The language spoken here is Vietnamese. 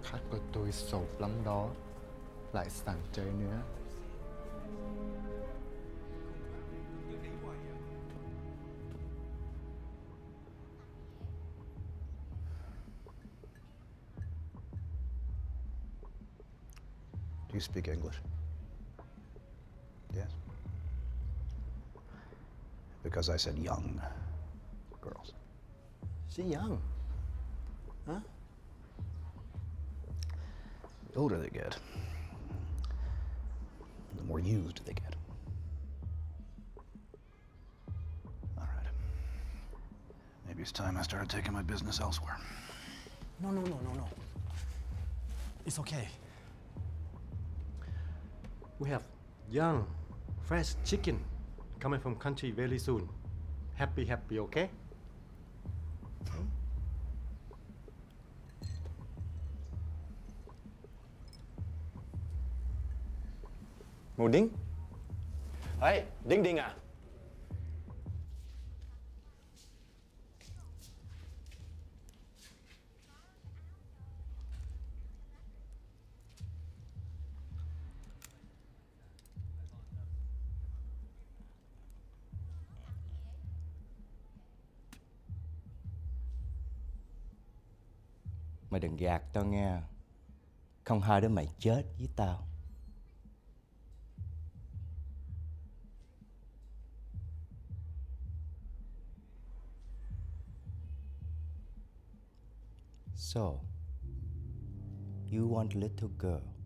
khách của tôi sộp lắm đó, lại sẵn chơi nữa. Do you speak English? Yes. Because I said young girls. She young. Huh? The older they get, the more used they get. All right. Maybe it's time I started taking my business elsewhere. No. It's okay. We have young, fresh chicken coming from country very soon. Happy, okay? Ngô Đinh. Hey, Đinh à? Mày đừng gạt tao nghe. Không hai đứa mày chết với tao. So, you want a little girl.